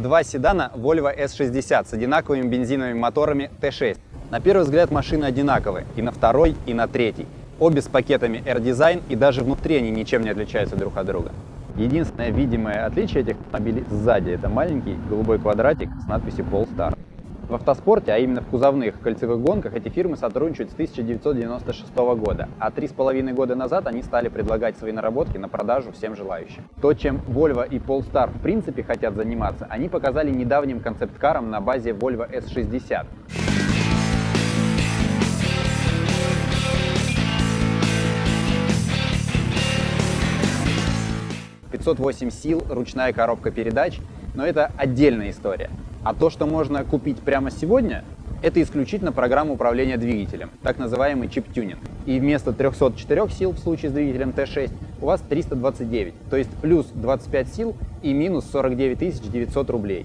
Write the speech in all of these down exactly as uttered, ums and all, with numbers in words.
два седана Volvo эс шестьдесят с одинаковыми бензиновыми моторами тэ шесть. На первый взгляд машины одинаковые и на второй, и на третий. Обе с пакетами R-Design, и даже внутри они ничем не отличаются друг от друга. Единственное видимое отличие этих автомобилей сзади – это маленький голубой квадратик с надписью Polestar. В автоспорте, а именно в кузовных кольцевых гонках, эти фирмы сотрудничают с тысяча девятьсот девяносто шестого года, а три с половиной года назад они стали предлагать свои наработки на продажу всем желающим. То, чем Volvo и Polestar в принципе хотят заниматься, они показали недавним концепт-каром на базе Volvo эс шестьдесят. пятьсот восемь сил, ручная коробка передач, но это отдельная история. А то, что можно купить прямо сегодня, это исключительно программа управления двигателем, так называемый чип-тюнинг. И вместо трёхсот четырёх сил в случае с двигателем тэ шесть у вас триста двадцать девять, то есть плюс двадцать пять сил и минус сорок девять тысяч девятьсот рублей.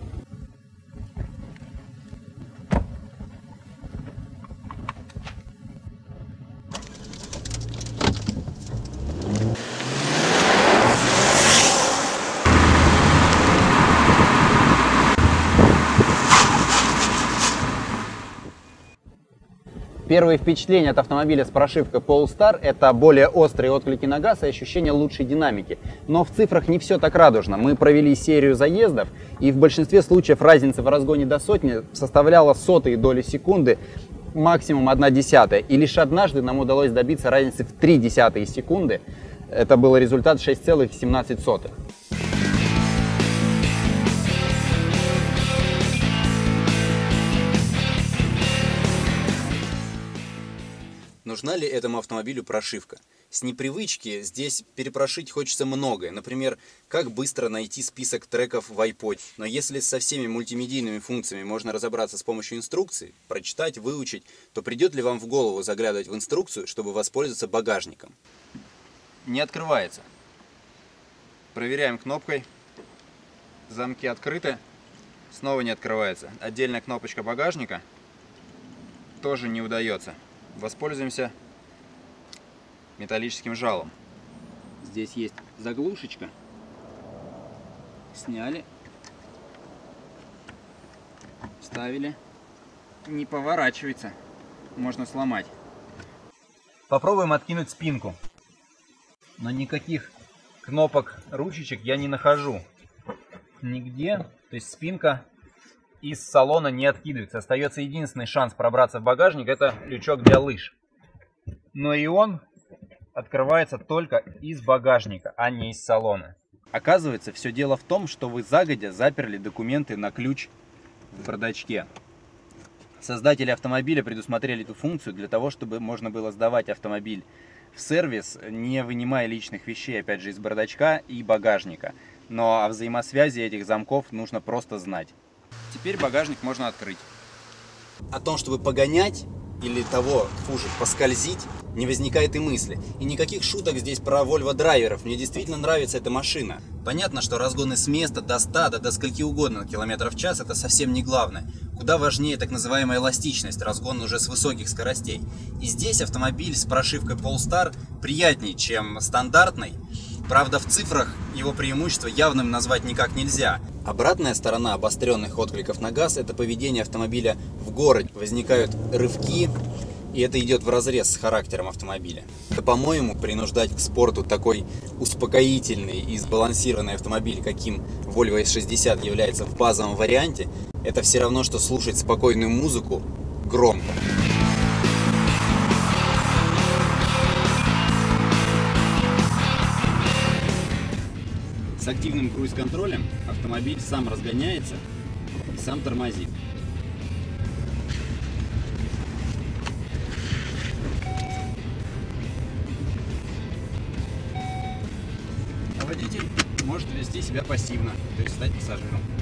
Первые впечатления от автомобиля с прошивкой Polestar – это более острые отклики на газ и ощущение лучшей динамики. Но в цифрах не все так радужно. Мы провели серию заездов, и в большинстве случаев разница в разгоне до сотни составляла сотые доли секунды, максимум одна десятая. И лишь однажды нам удалось добиться разницы в три десятые секунды. Это был результат шесть целых семнадцать сотых. Нужна ли этому автомобилю прошивка? С непривычки здесь перепрошить хочется многое. Например, как быстро найти список треков в iPod. Но если со всеми мультимедийными функциями можно разобраться с помощью инструкции, прочитать, выучить, то придет ли вам в голову заглядывать в инструкцию, чтобы воспользоваться багажником? Не открывается. Проверяем кнопкой. Замки открыты. Снова не открывается. Отдельная кнопочка багажника. Тоже не удается. Воспользуемся металлическим жалом. Здесь есть заглушечка. Сняли. Вставили. Не поворачивается. Можно сломать. Попробуем откинуть спинку. Но никаких кнопок, ручечек я не нахожу. Нигде. То есть спинка из салона не откидывается. Остается единственный шанс пробраться в багажник — это лючок для лыж. Но и он открывается только из багажника, а не из салона. Оказывается, все дело в том, что вы загодя заперли документы на ключ в бардачке. Создатели автомобиля предусмотрели эту функцию для того, чтобы можно было сдавать автомобиль в сервис, не вынимая личных вещей, опять же, из бардачка и багажника. Но о взаимосвязи этих замков нужно просто знать. Теперь багажник можно открыть. О том, чтобы погонять или того хуже, поскользить, не возникает и мысли. И никаких шуток здесь про Volvo драйверов. Мне действительно нравится эта машина. Понятно, что разгоны с места до ста, да до скольки угодно километров в час — это совсем не главное. Куда важнее так называемая эластичность, разгон уже с высоких скоростей. И здесь автомобиль с прошивкой Polestar приятнее, чем стандартный. Правда, в цифрах его преимущество явным назвать никак нельзя. Обратная сторона обостренных откликов на газ — это поведение автомобиля в городе. Возникают рывки, и это идет вразрез с характером автомобиля. Это, по-моему, принуждать к спорту такой успокоительный и сбалансированный автомобиль, каким Volvo эс шестьдесят является в базовом варианте, это все равно, что слушать спокойную музыку громко. С активным круиз-контролем автомобиль сам разгоняется и сам тормозит. А водитель может вести себя пассивно, то есть стать пассажиром.